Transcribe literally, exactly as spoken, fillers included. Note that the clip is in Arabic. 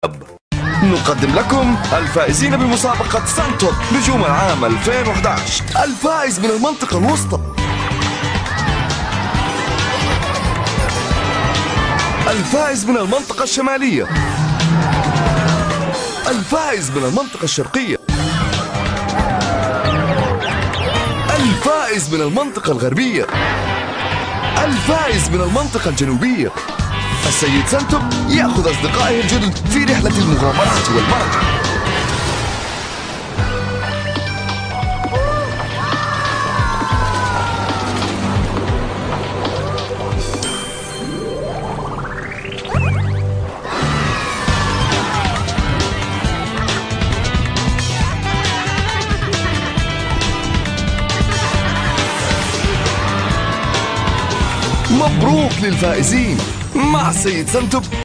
نقدم لكم الفائزين بمسابقة سانتوب نجوم العام ألفين وأحد عشر. الفائز من المنطقة الوسطى، الفائز من المنطقة الشمالية، الفائز من المنطقة الشرقية، الفائز من المنطقة الغربية، الفائز من المنطقة الجنوبية. السيد سانتوب يأخذ أصدقائه الجدد في رحلة المغامرات والمرح. مبروك للفائزين مع السيد سانتوب.